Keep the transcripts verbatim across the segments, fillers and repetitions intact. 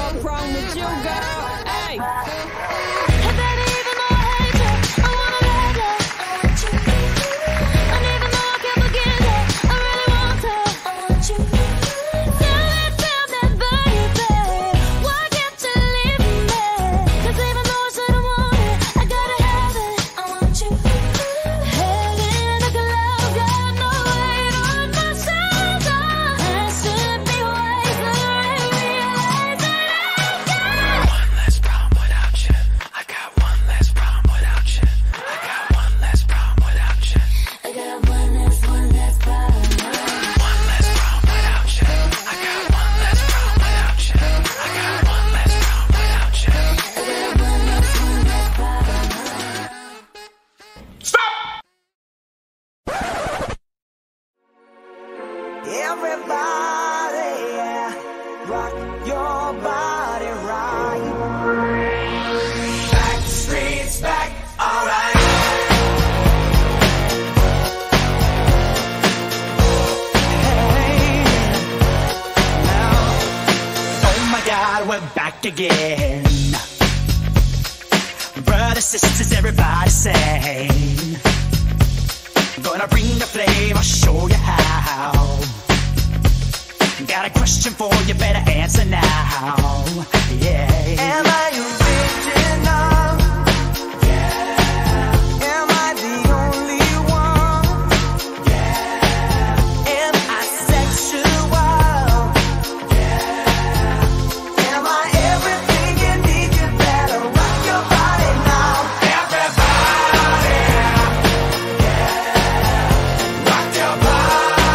fuck wrong with you, girl? Hey. Everybody, yeah, rock your body right. Back streets back, alright. Hey, now, oh my God, we're back again. Brothers, sisters, everybody sing. Gonna bring the flame, I'll show you how. Got a question for you, better answer now. Yeah. Am I original? Yeah. Am I the only one? Yeah. Am I sexual? Yeah. Am I everything you need? You better rock your body now. Everybody, yeah. Rock your body.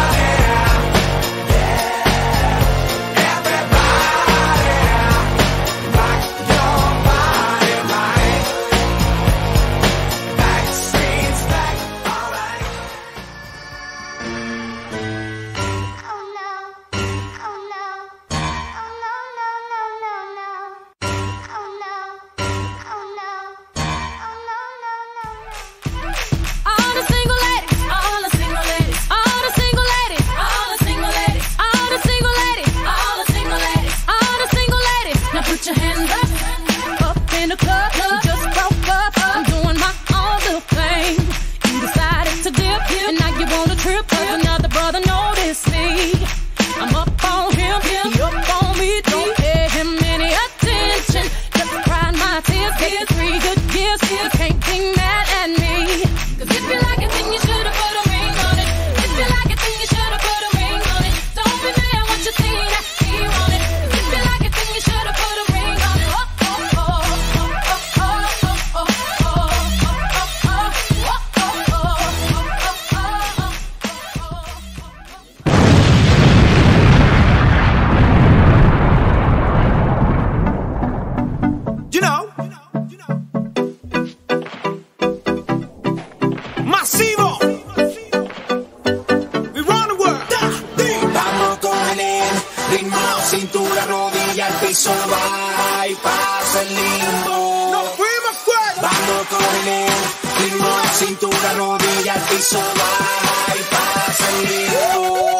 Cintura, rodilla, al piso, va y pasa el limbo. ¡Nos fuimos fuera! Vamos con el ritmo, cintura, rodilla, al piso, va y pasa el limbo.